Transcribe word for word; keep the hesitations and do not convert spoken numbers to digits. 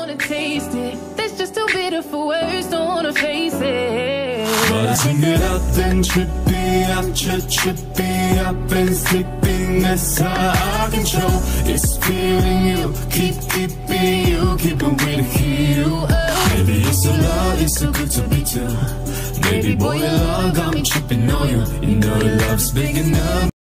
wanna taste it. That's just too bitter for words, don't wanna face it. But I sing it up and trippy, I'm tri trippy up and sleeping. That's how I control. It's feeling you, keep keeping you, keeping with you. Maybe it's so love, it's so good to be true. Maybe boy, your love got me tripping on you. You know the love's big enough.